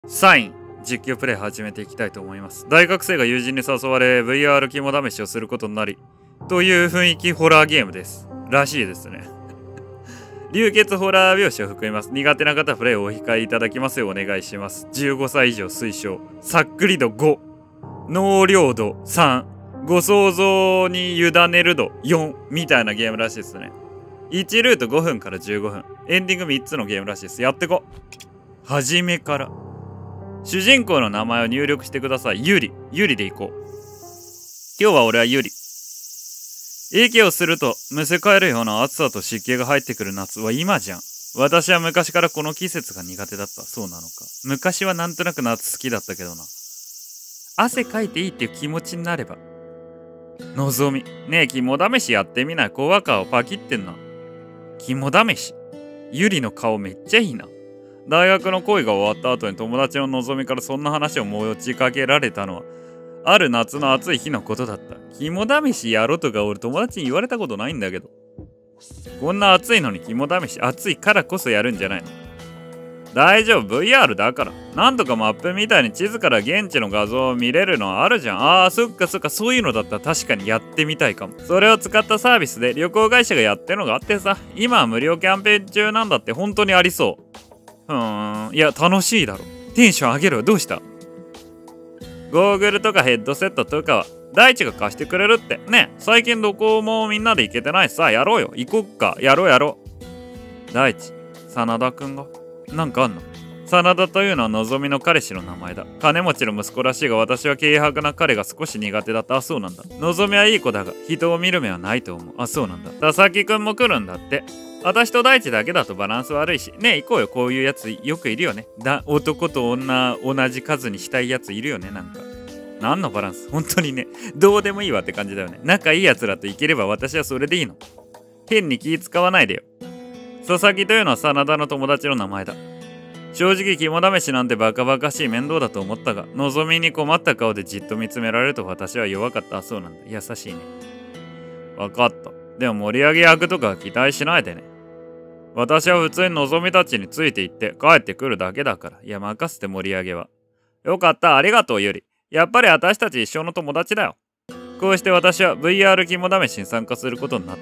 サイン実況プレイ始めていきたいと思います。大学生が友人に誘われ VR 肝試しをすることになりという雰囲気ホラーゲームですらしいですね。流血ホラー描写を含みます。苦手な方はプレイをお控えいただきますようお願いします。15歳以上推奨。さっくり度5、納涼度3、ご想像に委ねる度4みたいなゲームらしいですね。1ルート5分から15分、エンディング3つのゲームらしいです。やってこ。初めから主人公の名前を入力してください。ユリで行こう。今日は俺はユリ。息をするとむせ返るような暑さと湿気が入ってくる夏は今じゃん。私は昔からこの季節が苦手だった。そうなのか。昔はなんとなく夏好きだったけどな。汗かいていいっていう気持ちになれば。のぞみ。ねえ、肝試しやってみない。小赤をパキってんな。肝試し。ユリの顔めっちゃいいな。大学の恋が終わった後に友達ののぞみからそんな話を持ちかけられたのはある夏の暑い日のことだった。肝試しやろとか俺友達に言われたことないんだけど。こんな暑いのに肝試し、暑いからこそやるんじゃないの。大丈夫 VR だから。なんとかマップみたいに地図から現地の画像を見れるのはあるじゃん。あーそっかそういうのだったら確かにやってみたいかも。それを使ったサービスで旅行会社がやってるのがあってさ、今は無料キャンペーン中なんだって。本当にありそう。いや楽しいだろ。テンション上げろよ。どうした？ゴーグルとかヘッドセットとかは大地が貸してくれるってね。最近どこもみんなで行けてないしさ、やろうよ。行こっか。やろう。大地、真田くんがなんかあんの？真田というのはのぞみの彼氏の名前だ。金持ちの息子らしいが私は軽薄な彼が少し苦手だった。あ、そうなんだ。のぞみはいい子だが人を見る目はないと思う。あ、そうなんだ。佐々木くんも来るんだって。私と大地だけだとバランス悪いし。ねえ行こうよ。こういうやつよくいるよね。男と女同じ数にしたいやついるよね。なんか何のバランス？本当にね、どうでもいいわって感じだよね。仲いいやつらといければ私はそれでいいの。変に気使わないでよ。佐々木というのは真田の友達の名前だ。正直肝試しなんてバカバカしい面倒だと思ったが、のぞみに困った顔でじっと見つめられると私は弱かった。あ、そうなんだ。優しいね。わかった。でも盛り上げ役とか期待しないでね。私は普通にのぞみたちについて行って帰ってくるだけだから。いや任せて。盛り上げはよかった。ありがとうユリ。やっぱり私たち一生の友達だよ。こうして私は VR 肝試しに参加することになった。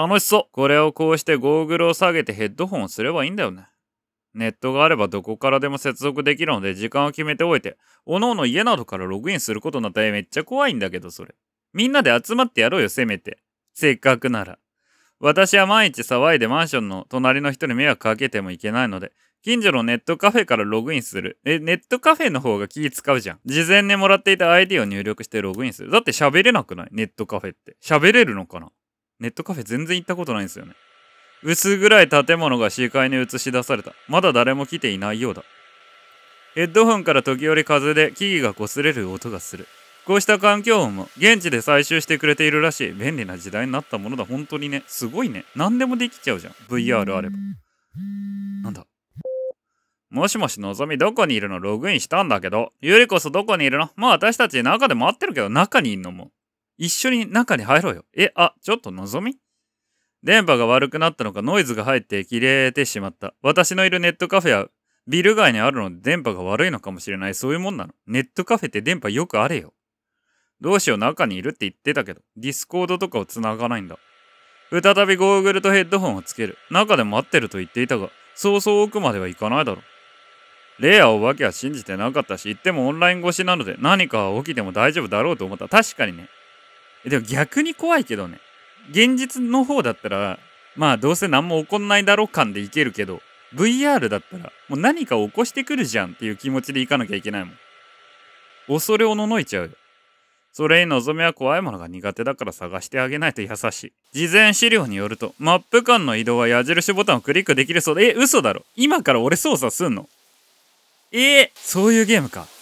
楽しそう。これをこうしてゴーグルを下げてヘッドホンをすればいいんだよね。ネットがあればどこからでも接続できるので時間を決めておいて、おのおの家などからログインすることになったらめっちゃ怖いんだけどそれ。みんなで集まってやろうよせめて。せっかくなら。私は毎日騒いでマンションの隣の人に迷惑かけてもいけないので、近所のネットカフェからログインする。ネットカフェの方が気使うじゃん。事前にもらっていた ID を入力してログインする。だって喋れなくない？ネットカフェって。喋れるのかな？ネットカフェ全然行ったことないんですよね。薄暗い建物が視界に映し出された。まだ誰も来ていないようだ。ヘッドホンから時折風で木々が擦れる音がする。こうした環境音も現地で採集してくれているらしい。便利な時代になったものだ。本当にね。すごいね。何でもできちゃうじゃん。VR あれば。なんだ？もしもしのぞみどこにいるの？ログインしたんだけど。ゆりこそどこにいるの？まあ私たち中で待ってるけど中にいんのも。一緒に中に入ろうよ。ちょっとのぞみ？電波が悪くなったのかノイズが入って切れてしまった。私のいるネットカフェはビル街にあるので電波が悪いのかもしれない。そういうもんなの。ネットカフェって電波よくあれよ。どうしよう。中にいるって言ってたけどディスコードとかを繋がないんだ。再びゴーグルとヘッドホンをつける。中で待ってると言っていたがそうそう奥までは行かないだろう。レイやお化けは信じてなかったし、言ってもオンライン越しなので何か起きても大丈夫だろうと思った。確かにね。でも逆に怖いけどね。現実の方だったらまあどうせ何も起こんないだろう感でいけるけど、 VR だったらもう何か起こしてくるじゃんっていう気持ちで行かなきゃいけないもん。恐れおののいちゃうよ。それにのぞみは怖いものが苦手だから探してあげないと。優しい。事前資料によるとマップ間の移動は矢印ボタンをクリックできるそうで。嘘だろ。今から俺操作すんの？そういうゲームか。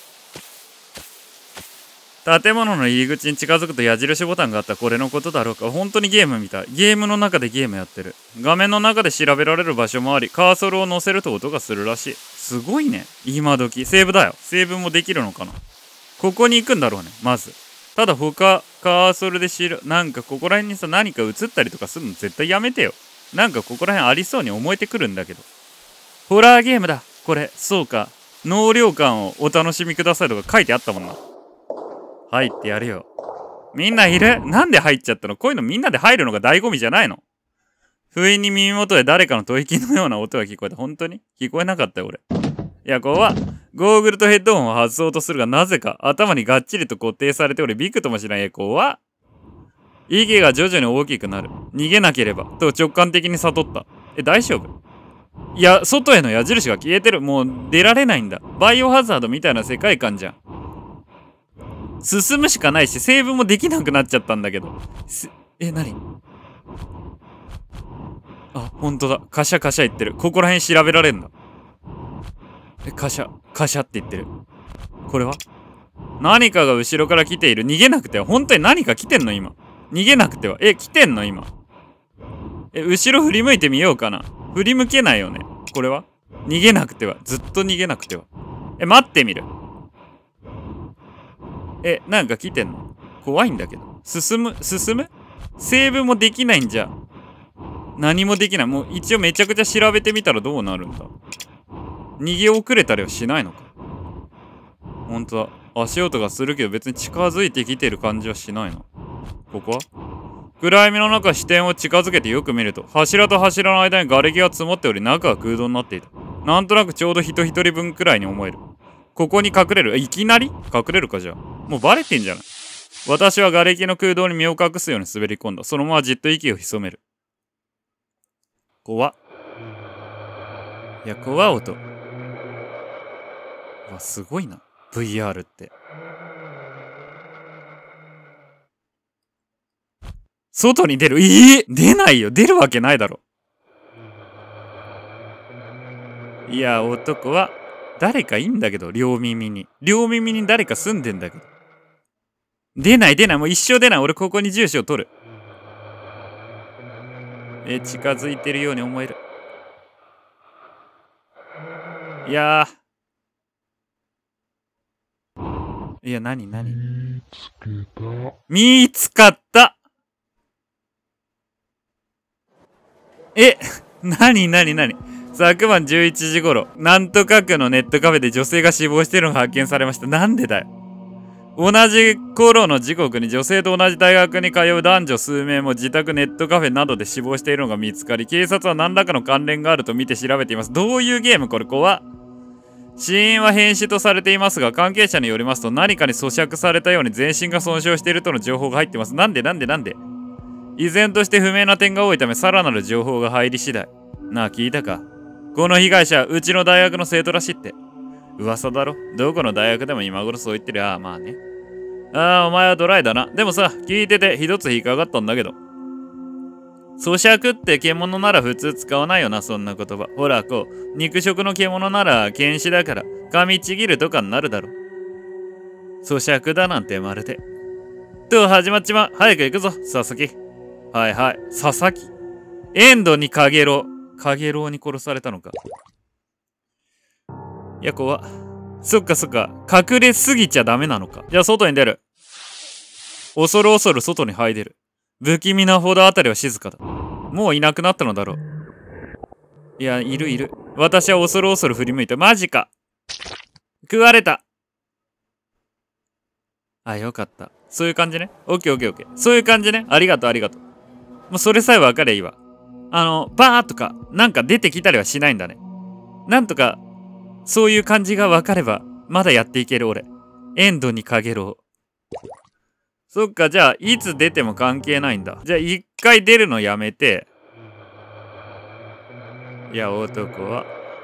建物の入り口に近づくと矢印ボタンがあった。これのことだろうか。本当にゲームみたい。ゲームの中でゲームやってる。画面の中で調べられる場所もあり、カーソルを乗せると音がするらしい。すごいね。今時セーブだよ。セーブもできるのかな。ここに行くんだろうねまず。ただ他カーソルでなんかここら辺にさ何か映ったりとかするの絶対やめてよ。なんかここら辺ありそうに思えてくるんだけど。ホラーゲームだ。 これ、そうか。納涼感をお楽しみくださいとか書いてあったもんな。入ってやるよ。みんないる？なんで入っちゃったの？こういうのみんなで入るのが醍醐味じゃないの？不意に耳元で誰かの吐息のような音が聞こえた。本当に聞こえなかったよ、俺。いや、怖っ。ゴーグルとヘッドホンを外そうとするが、なぜか頭にがっちりと固定されており、びくともしない。怖っ。息が徐々に大きくなる。逃げなければ。と直感的に悟った。大丈夫？いや、外への矢印が消えてる。もう出られないんだ。バイオハザードみたいな世界観じゃん。進むしかないし、セーブもできなくなっちゃったんだけど。何？あ、ほんとだ。カシャカシャ言ってる。ここら辺調べられんだ。カシャ、カシャって言ってる。これは？何かが後ろから来ている。逃げなくては。本当に何か来てんの今。逃げなくては。来てんの今。後ろ振り向いてみようかな。振り向けないよね。これは？逃げなくては。ずっと逃げなくては。待ってみる。なんか来てんの？怖いんだけど。進む？セーブもできないんじゃ。何もできない。もう一応めちゃくちゃ調べてみたらどうなるんだ？逃げ遅れたりはしないのか？ほんとだ。足音がするけど別に近づいてきてる感じはしないな。ここは？暗闇の中視点を近づけてよく見ると、柱と柱の間に瓦礫が積もっており、中は空洞になっていた。なんとなくちょうど人一人分くらいに思える。ここに隠れる？いきなり隠れるかじゃあ。もうバレてんじゃない？私は瓦礫の空洞に身を隠すように滑り込んだ。そのままじっと息を潜める。怖っ。いや、怖い音。うわ、すごいな。VR って。外に出る？出ないよ。出るわけないだろ。いや、男は、誰かいいんだけど、両耳に誰か住んでんだけど。出ない。もう一生出ない。俺ここに住所を取る。近づいてるように思える。いや何見つかった。何昨晩11時頃、なんとか区のネットカフェで女性が死亡しているのが発見されました。なんでだよ。同じ頃の時刻に女性と同じ大学に通う男女数名も自宅ネットカフェなどで死亡しているのが見つかり、警察は何らかの関連があると見て調べています。どういうゲームこれ？怖っ。死因は変死とされていますが、関係者によりますと何かに咀嚼されたように全身が損傷しているとの情報が入っています。なんで依然として不明な点が多いため、さらなる情報が入り次第。なあ、聞いたか？この被害者、うちの大学の生徒らしいって。噂だろ？どこの大学でも今頃そう言ってる。まあね。お前はドライだな。でもさ、聞いてて一つ引っかかったんだけど。咀嚼って獣なら普通使わないよな、そんな言葉。ほら、肉食の獣なら剣士だから、噛みちぎるとかになるだろ。咀嚼だなんてまるで。始まっちまう。早く行くぞ、佐々木。はい。佐々木。エンドにカゲロウに殺されたのか。いや、怖っ。そっか。隠れすぎちゃダメなのか。じゃあ、外に出る。恐る外に這い出る。不気味なほどあたりは静かだ。もういなくなったのだろう。いや、いる。私は恐る振り向いた。マジか。食われた。よかった。そういう感じね。オッケー。そういう感じね。ありがとう。もうそれさえ分かればいいわ。バーとか、なんか出てきたりはしないんだね。なんとか、そういう感じが分かれば、まだやっていける俺。エンドにかげろう。そっか、じゃあ、いつ出ても関係ないんだ。じゃあ、一回出るのやめて。いや、男は。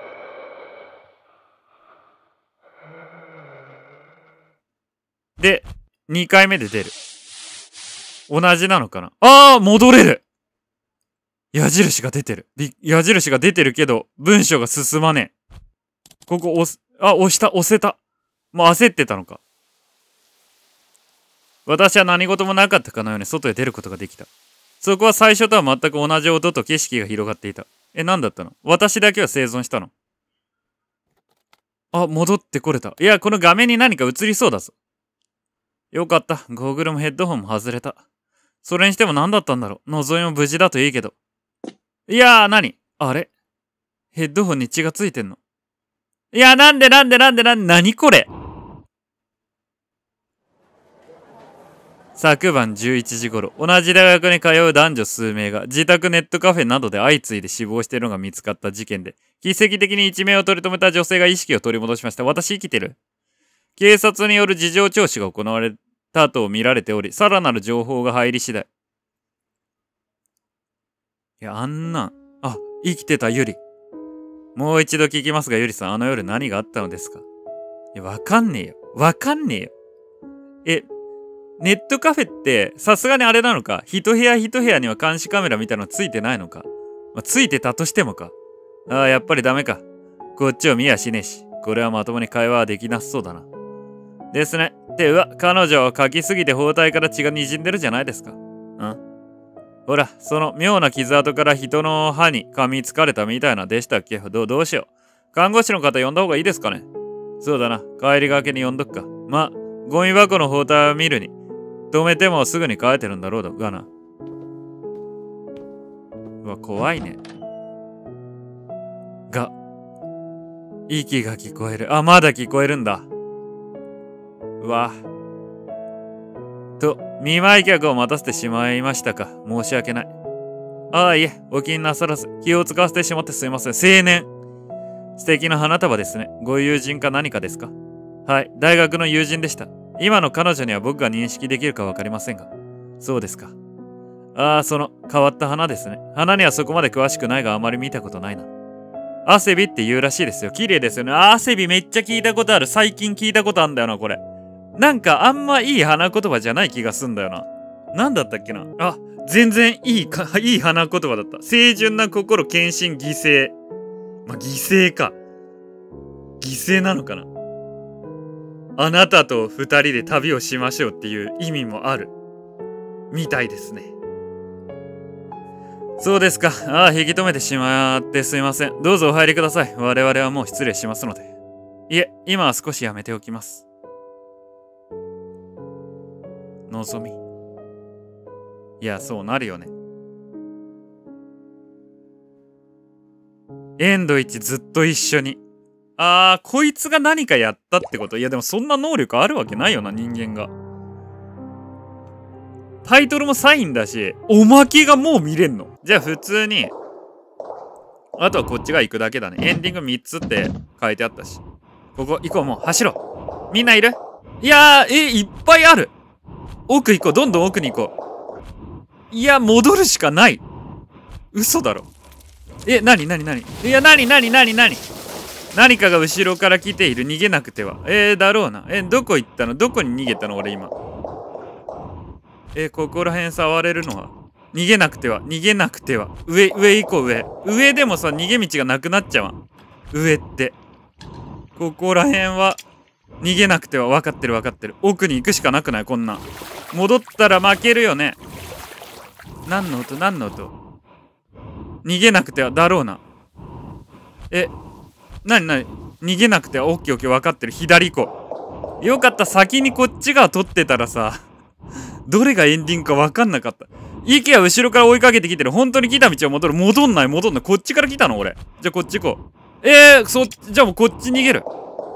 で、2回目で出る。同じなのかな？戻れる！矢印が出てる。矢印が出てるけど、文章が進まねえ。ここ押せた。もう焦ってたのか。私は何事もなかったかのように外へ出ることができた。そこは最初とは全く同じ音と景色が広がっていた。何だったの？私だけは生存したの？戻ってこれた。いや、この画面に何か映りそうだぞ。よかった。ゴーグルもヘッドホンも外れた。それにしても何だったんだろう。望みも無事だといいけど。いやー、何？あれ？ヘッドホンに血がついてんの。 いや、何これ。昨晩11時頃、同じ大学に通う男女数名が自宅ネットカフェなどで相次いで死亡しているのが見つかった事件で、奇跡的に一命を取り留めた女性が意識を取り戻しました。私生きてる？警察による事情聴取が行われたと見られており、さらなる情報が入り次第。いや、生きてたゆり。もう一度聞きますが、ゆりさん、あの夜何があったのですか？いや、わかんねえよ。ネットカフェって、さすがにあれなのか？一部屋一部屋には監視カメラみたいなのついてないのか？ついてたとしてもか。やっぱりダメか。こっちを見やしねえし。これはまともに会話はできなさそうだな。ですね。彼女は書きすぎて包帯から血が滲んでるじゃないですか。ほら、その妙な傷跡から人の歯に噛みつかれたみたいなでしたっけ？どうしよう。看護師の方呼んだ方がいいですかね？そうだな。帰りがけに呼んどくか。ゴミ箱の包帯を見るに。止めてもすぐに帰ってるんだろうがな。うわ、怖いね。息が聞こえる。まだ聞こえるんだ。うわ。見舞い客を待たせてしまいましたか。申し訳ない。いえ、お気になさらず、気を使わせてしまってすいません。青年。素敵な花束ですね。ご友人か何かですか？はい、大学の友人でした。今の彼女には僕が認識できるかわかりませんが。そうですか。その変わった花ですね。花にはそこまで詳しくないがあまり見たことないな。アセビって言うらしいですよ。綺麗ですよね。アセビめっちゃ聞いたことある。最近聞いたことあんだよな、これ。なんかあんまいい花言葉じゃない気がすんだよな。なんだったっけな。全然いい花言葉だった。清純な心、献身、犠牲。犠牲か。犠牲なのかな。あなたと二人で旅をしましょうっていう意味もある。みたいですね。そうですか。引き止めてしまってすいません。どうぞお入りください。我々はもう失礼しますので。いえ、今は少しやめておきます。のぞみ。いや、そうなるよね。エンド1ずっと一緒に。こいつが何かやったってこと？いや、でもそんな能力あるわけないよな、人間が。タイトルもサインだし、おまけがもう見れんの？じゃあ普通に、あとはこっちが行くだけだね。エンディング3つって書いてあったし。ここ行こう、もう走ろう。みんないる？いやー、いっぱいある。奥行こう、どんどん奥に行こう。いや、戻るしかない。嘘だろ。何？いや、何？何かが後ろから来ている。逃げなくては。だろうな。どこ行ったの？どこに逃げたの俺今。ここら辺触れるのは。逃げなくては。上行こう、上でもさ、逃げ道がなくなっちゃうわ。上って。ここら辺は、逃げなくては。分かってる。奥に行くしかなくない？こんなん。戻ったら負けるよね。何の音？逃げなくては。だろうな。逃げなくては。オッケー分かってる。左行こう。よかった。先にこっち側取ってたらさ、どれがエンディングか分かんなかった。イケは後ろから追いかけてきてる。本当に来た道を戻んない。こっちから来たの俺。じゃあこっち行こう。じゃあもうこっち逃げる。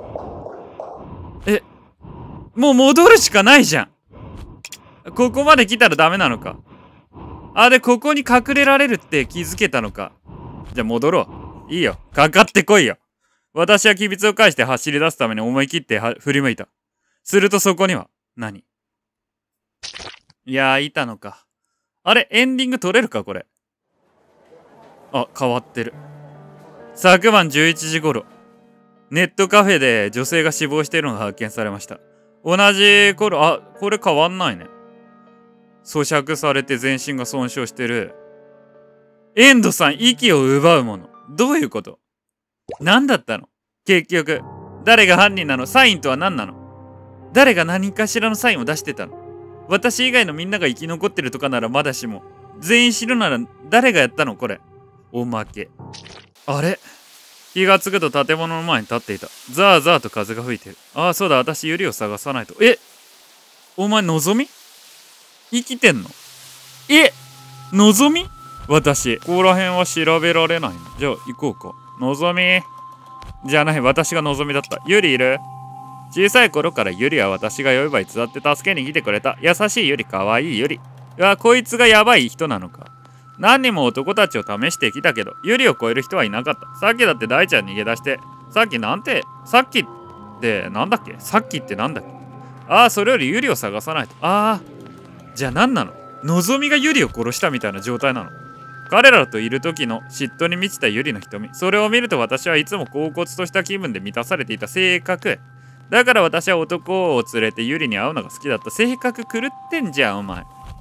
もう戻るしかないじゃん。ここまで来たらダメなのか。で、ここに隠れられるって気づけたのか。じゃあ戻ろう。いいよ。かかってこいよ。私は機密を返して走り出すために思い切って振り向いた。するとそこには、何？いやー、いたのか。あれ、エンディング取れるかこれ。変わってる。昨晩11時頃、ネットカフェで女性が死亡しているのが発見されました。同じ頃、これ変わんないね。咀嚼されて全身が損傷してる。エンドさん、息を奪うもの。どういうこと？何だったの？結局、誰が犯人なの？サインとは何なの？誰が何かしらのサインを出してたの？私以外のみんなが生き残ってるとかならまだしも、全員死ぬなら誰がやったの？これ。おまけ。あれ？気がつくと建物の前に立っていた。ザーザーと風が吹いてる。そうだ、私ユリを探さないと。お前のぞみ？生きてんの？のぞみ？私、ここら辺は調べられないの。じゃあ行こうか。のぞみ。 じゃない、私が望みだった。ユリいる？小さい頃からユリは私が呼べばいつだって助けに来てくれた。優しいユリ、かわいいユリ。いや、こいつがやばい人なのか。何人も男たちを試してきたけど、ユリを超える人はいなかった。さっきだって大ちゃん逃げ出して、さっきってなんだっけ？さっきってなんだっけ？ああ、それよりユリを探さないと。ああ、じゃあ何なの？のぞみがユリを殺したみたいな状態なの？彼らといる時の嫉妬に満ちたユリの瞳。それを見ると私はいつも恍惚とした気分で満たされていた性格。だから私は男を連れてユリに会うのが好きだった。性格狂ってんじゃん、お前。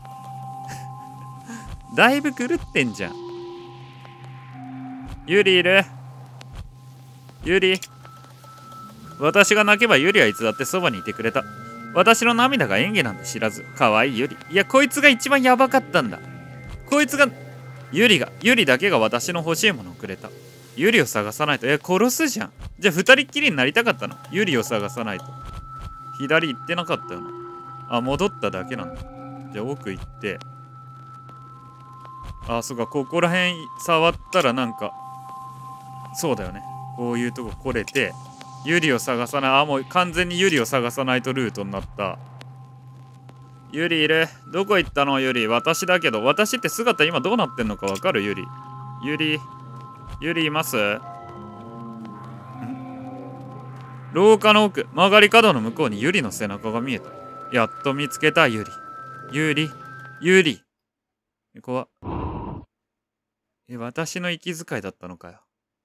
だいぶ狂ってんじゃん。ユリいる？ユリ。私が泣けばユリはいつだってそばにいてくれた。私の涙が演技なんて知らず、かわいいユリ。いや、こいつが一番やばかったんだ。こいつが、ユリだけが私の欲しいものをくれた。ユリを探さないと。殺すじゃん。じゃあ二人っきりになりたかったの？ユリを探さないと。左行ってなかったよな。あ、戻っただけなんだ。じゃあ奥行って。あ、そうか、ここら辺触ったらなんか、そうだよね。こういうとこ来れて、ユリを探さない。あ、もう完全にユリを探さないとルートになった。ユリいる？どこ行ったのユリ。私だけど、私って姿今どうなってんのかわかる？ユリ。ユリいます？廊下の奥、曲がり角の向こうにユリの背中が見えた。やっと見つけた、ユリ。怖っ。私の息遣いだったのかよ。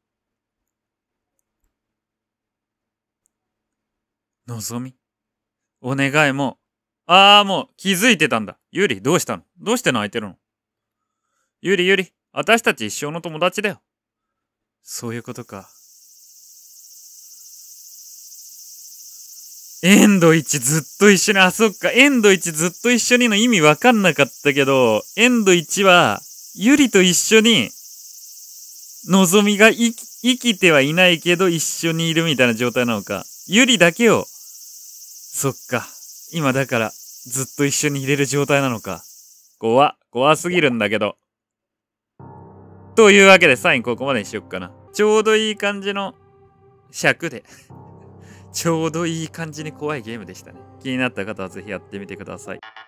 のぞみ。お願いもう。もう気づいてたんだ。ユリ、どうしたの？どうして泣いてるの？ユリ。私たち一生の友達だよ。そういうことか。エンド1ずっと一緒に、そっか、エンド1ずっと一緒にの意味わかんなかったけど、エンド1は、ユリと一緒に、のぞみが生きてはいないけど一緒にいるみたいな状態なのか。ユリだけを、そっか。今だから、ずっと一緒にいれる状態なのか。怖すぎるんだけど。というわけでサインここまでにしよっかな。ちょうどいい感じの尺で。ちょうどいい感じに怖いゲームでしたね。気になった方はぜひやってみてください。